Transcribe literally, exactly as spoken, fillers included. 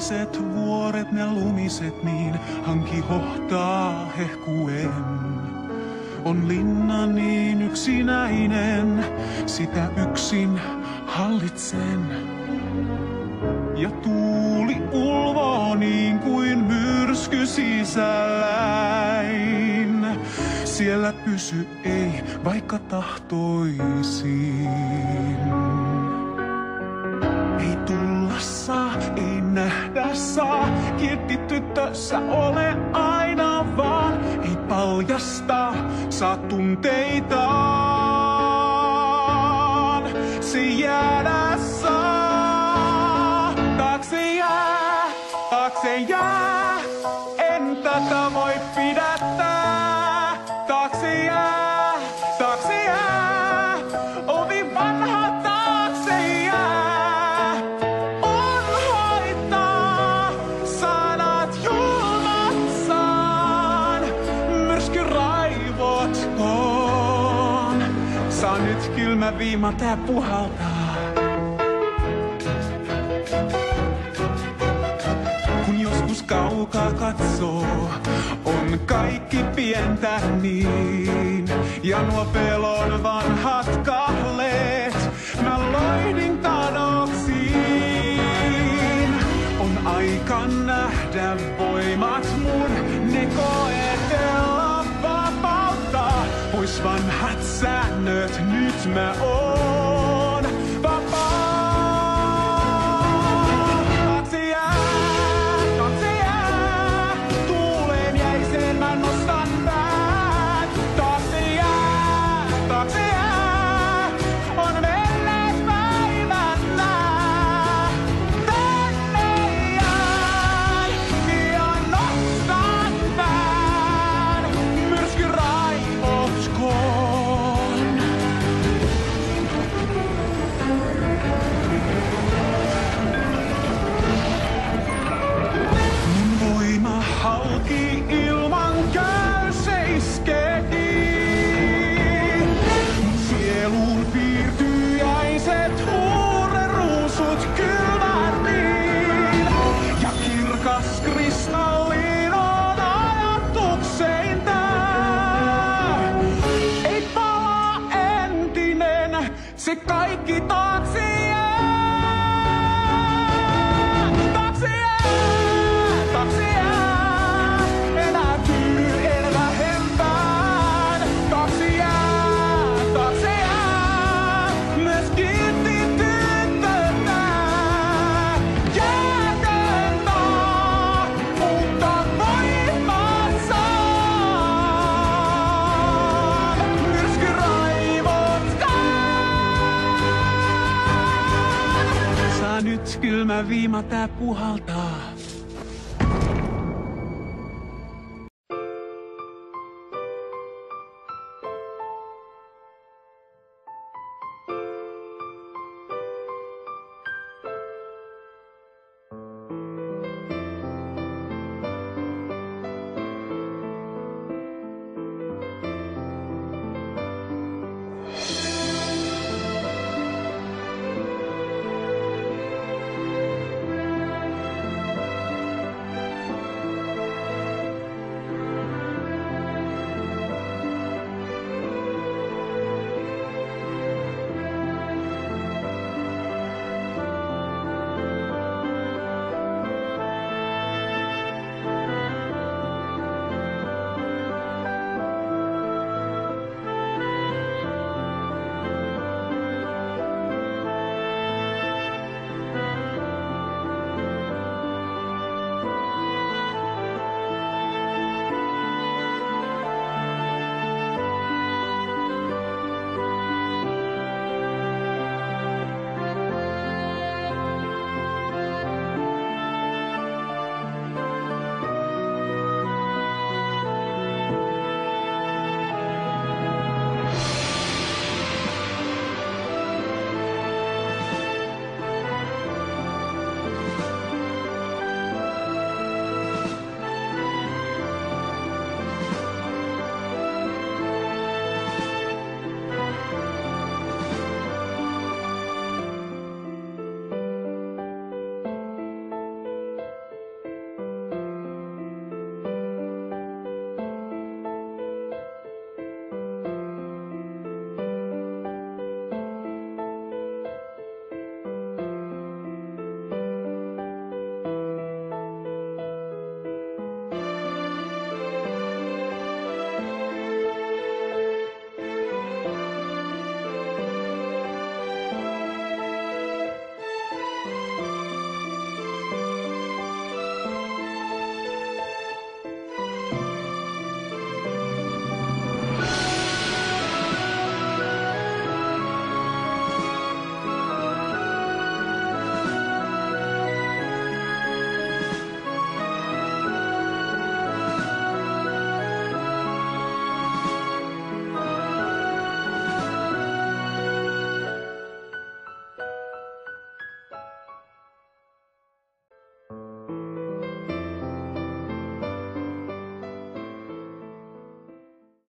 siniset vuoret, ne lumiset niin, hanki hohtaa hehkuen. On linna niin yksinäinen, sitä yksin hallitsen. Ja tuuli ulvoo niin kuin myrsky sisälläin. Siellä pysy ei, vaikka tahtoisin. Ei tulla saa, ei nähdä saa. Kiltti tyttö, sä ole aina vaan. Ei paljasta, saa tunteitaan. Se jäädä saa. Taakse jää, taakse jää. En tätä voi pidättää. Taakse jää, taakse jää. Ovi vanha taakse jää. On haittaa, sanat julmat saan. Myrsky raivotkoon. Saa nyt kylmä viima tää puhaltaa. Kun joskus kaukaa katsoo, on kaikki pientä niin. Ja nuo pelon vanhat kahleet, mä loihdin kadoksiin. On aika nähdä voimat mun, ne koetella vapautta. Pois vanhat säännöt, nyt mä oon vapaa. Taakse jää, taakse jää, tuuleen jäiseen mä nostan päät. Taakse jää, taakse jää, on menneet päivät nää. Tänne jään, pian nostan pään, myrsky raivotkoon. Mun voima halki ilman käyseiskeli. Mun sieluun piirtyy jäiset huureruusut kylmäriin. Ja kirkas kristallin on ajatuksein tää. Ei palaa entinen, se kaikki taakse jää. Taakse jää, taakse jää, enää tyydy en vähempään. Taakse jää, taakse jää, myös kiltti tyttö tää. Jääköön taa, mutta voimat saan. Myrsky raivotkaan. Saa nyt kylmä viima tää puhaltaa.